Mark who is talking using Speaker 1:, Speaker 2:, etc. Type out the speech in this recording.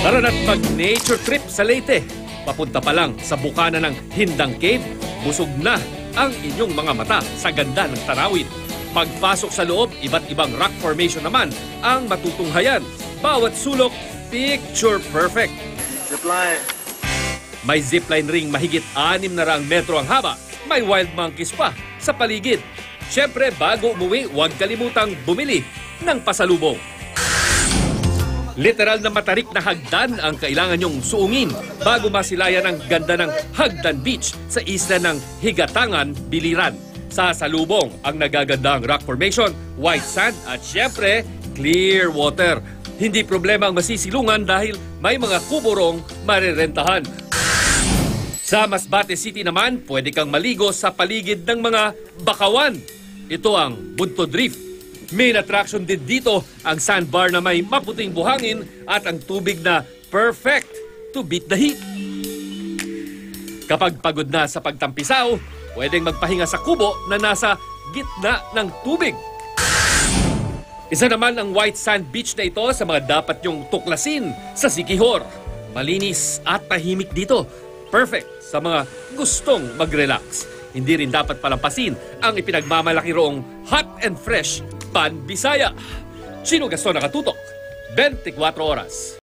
Speaker 1: Tara na't mag-nature trip sa Leyte. Papunta pa lang sa bukana ng Hindang Cave, busog na ang inyong mga mata sa ganda ng tanawin. Pagpasok sa loob, iba't ibang rock formation naman ang matutunghayan. Bawat sulok, picture perfect.
Speaker 2: Zipline.
Speaker 1: May zipline ring mahigit 600 metro ang haba. May wild monkeys pa sa paligid. Siyempre, bago umuwi, huwag kalimutang bumili ng pasalubong. Literal na matarik na hagdan ang kailangan nyong suungin bago masilayan ang ganda ng Hagdan Beach sa isla ng Higatangan, Biliran. Sa salubong ang nagagandang rock formation, white sand at siyempre, clear water. Hindi problema ang masisilungan dahil may mga kuburong marirentahan. Sa Masbate City naman, pwede kang maligo sa paligid ng mga bakawan. Ito ang Buntod Reef. Main attraction din dito ang sandbar na may maputing buhangin at ang tubig na perfect to beat the heat. Kapag pagod na sa pagtampisaw, pwedeng magpahinga sa kubo na nasa gitna ng tubig. Isa naman ang white sand beach na ito sa mga dapat nyong tuklasin sa Siquijor. Malinis at tahimik dito. Perfect sa mga gustong mag-relax. Hindi rin dapat palampasin ang ipinagmamalaki roong hot and fresh Pan Bisaya. Chino Gaston nakatutok, 24 oras.